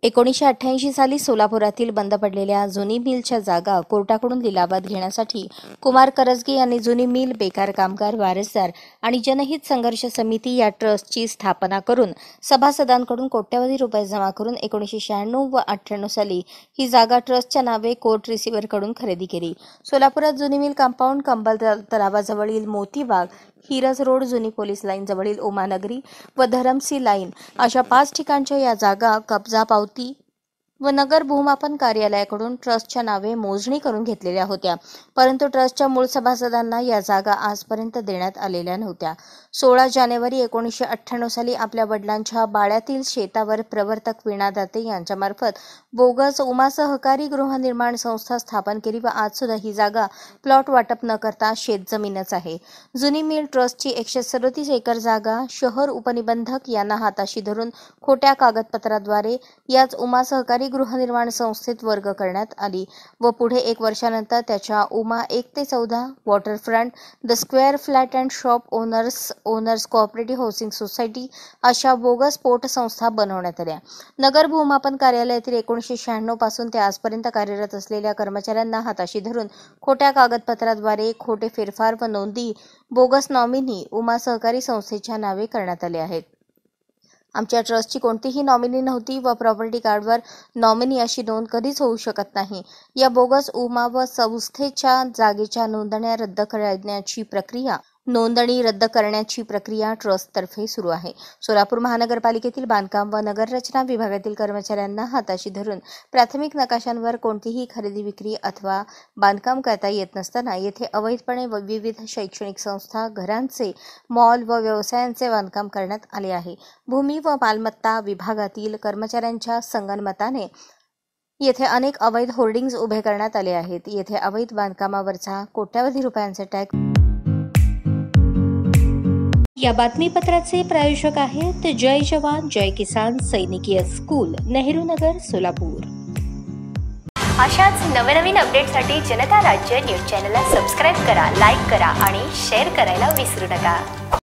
1988 साली सोलापुरातील बंद पडलेल्या जुनी मिलच्या जागा कोर्टाकडून लिलावात घेण्यासाठी कुमार करजगे यांनी जुनी मिल, बेकार कामगार, वारसदार आणि जनहित संघर्ष समिती या ट्रस्टची स्थापना करून सभासदांकडून कोट्यवधी रुपये जमा करून 1996 व 98 साली ही जागा ट्रस्टच्या नावे कोर्ट रिसिव्हरकडून खरेदी केली. सोलापुरात जुनी मिल कंपाऊंड, कंबल तलावाजवळील मोतीबाग, हिरज रोड, जुनी पोलीस लाईन जवळील उमानगरी व धरमसी लाईन अशा 5 ठिकाणच्या या जागा कब्जा, पावती व नगर भूमापन कार्यालयाकडून ट्रस्टच्या नावे मोजणी करून घेतलेल्या होत्या. परंतु ट्रस्टच्या मूळ सभासदांना या जागा आजपर्यंत देण्यात आलेल्या नव्हत्या. 16 जानेवारी 1998 साली आपल्या वडिलांच्या बाळ्यातील शेतावर प्रवर्तक वीणा दाते यांच्यामार्फत बोगस उमा सहकारी गृहनिर्माण संस्था स्थापन केली व आज सुद्धा ही जागा प्लॉट वाटप न करता शेतजमीनच आहे. जुनी मिल ट्रस्टची 137 एकर जागा शहर उपनिबंधक यांना हाताशी धरून खोट्या कागदपत्राद्वारे याच उमा सहकारी गृहनिर्माण संस्थेत वर्ग करण्यात आली व पुढे 1 वर्षानंतर त्याच्या उमा 1 ते 14 waterfront, the square flat and shop owners cooperative housing society अशा बोगस पोट संस्था बनवण्यात आल्या. नगर भूमापन कार्यालयातील 1996 पासून ते आजपर्यंत कार्यरत असलेल्या कर्मचाऱ्यांना हाताशी धरून खोट्या कागदपत्राद्वारे खोटे फेरफार व नोंदी बोगस नॉमिनी उमा सहकारी संस्थेच्या नावे करण्यात आले आहेत. आमच्या ट्रस्टची कोणतीही नॉमिनी नव्हती व प्रॉपर्टी कार्डवर नॉमिनी अशी नोंद कधीच होऊ शकत नाही. या बोगस उमा व संस्थेच्या जागेच्या नोंदणी रद्द करण्याची प्रक्रिया ट्रस्टतर्फे सुरू आहे. सोलापूर महानगरपालिकेतील बांधकाम व नगररचना विभागातील कर्मचाऱ्यांना हाताशी धरून प्राथमिक नकाशांवर कोणतीही खरेदी विक्री अथवा बांधकाम करता येत नसताना येथे अवैधपणे विविध शैक्षणिक संस्था, घरांचे, मॉल व व्यवसायांचे बांधकाम करण्यात आले आहे. भूमी व मालमत्ता विभागातील कर्मचाऱ्यांच्या संगनमताने येथे अनेक अवैध होर्डिंग्ज उभे करण्यात आले आहेत. येथे अवैध बांधकामावरचा कोट्यवधी रुपयांचा टॅक्स. या बातमीपत्राचे प्रायोजक आहेत जय जवान जय किसान सैनिकीय स्कूल, नेहरू नगर, सोलापूर. अशाच नवनवीन अपडेटसाठी जनता राज्य न्यूज चॅनलला सबस्क्राईब करा, लाईक करा आणि शेअर करायला विसरू नका.